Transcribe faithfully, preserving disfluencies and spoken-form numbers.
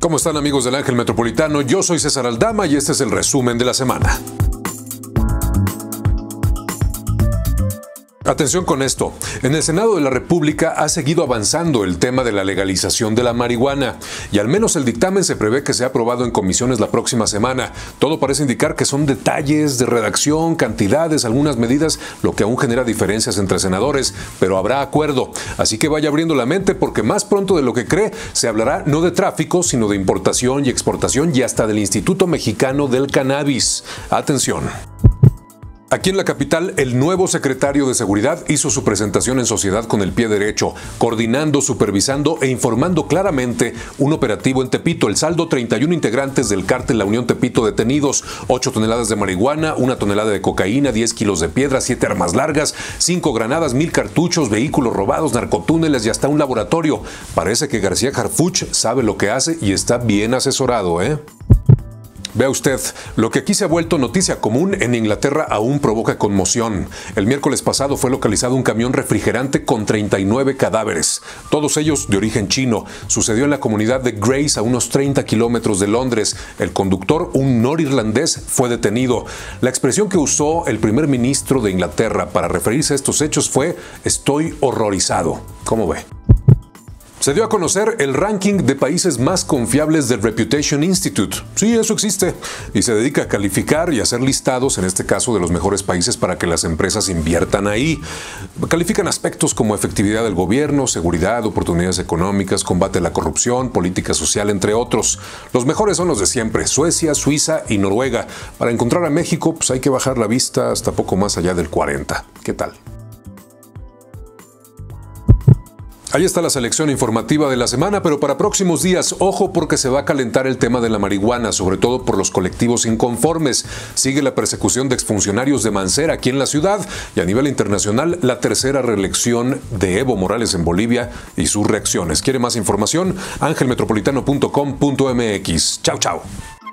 ¿Cómo están, amigos del Ángel Metropolitano? Yo soy César Aldama y este es el resumen de la semana. Atención con esto. En el Senado de la República ha seguido avanzando el tema de la legalización de la marihuana y al menos el dictamen se prevé que sea aprobado en comisiones la próxima semana. Todo parece indicar que son detalles de redacción, cantidades, algunas medidas, lo que aún genera diferencias entre senadores, pero habrá acuerdo. Así que vaya abriendo la mente porque más pronto de lo que cree se hablará no de tráfico, sino de importación y exportación y hasta del Instituto Mexicano del Cannabis. Atención. Aquí en la capital, el nuevo secretario de Seguridad hizo su presentación en sociedad con el pie derecho, coordinando, supervisando e informando claramente un operativo en Tepito. El saldo, treinta y uno integrantes del cártel La Unión Tepito detenidos, ocho toneladas de marihuana, una tonelada de cocaína, diez kilos de piedra, siete armas largas, cinco granadas, mil cartuchos, vehículos robados, narcotúneles y hasta un laboratorio. Parece que García Harfuch sabe lo que hace y está bien asesorado, ¿eh? Vea usted, lo que aquí se ha vuelto noticia común en Inglaterra aún provoca conmoción. El miércoles pasado fue localizado un camión refrigerante con treinta y nueve cadáveres, todos ellos de origen chino. Sucedió en la comunidad de Grays, a unos treinta kilómetros de Londres. El conductor, un norirlandés, fue detenido. La expresión que usó el primer ministro de Inglaterra para referirse a estos hechos fue «estoy horrorizado». ¿Cómo ve? Se dio a conocer el ranking de países más confiables del Reputation Institute. Sí, eso existe. Y se dedica a calificar y hacer listados, en este caso, de los mejores países para que las empresas inviertan ahí. Califican aspectos como efectividad del gobierno, seguridad, oportunidades económicas, combate a la corrupción, política social, entre otros. Los mejores son los de siempre, Suecia, Suiza y Noruega. Para encontrar a México, pues hay que bajar la vista hasta poco más allá del cuarenta. ¿Qué tal? Ahí está la selección informativa de la semana, pero para próximos días, ojo porque se va a calentar el tema de la marihuana, sobre todo por los colectivos inconformes. Sigue la persecución de exfuncionarios de Mancera aquí en la ciudad y a nivel internacional la tercera reelección de Evo Morales en Bolivia y sus reacciones. ¿Quiere más información? ángel metropolitano punto com punto m x. Chau, chau.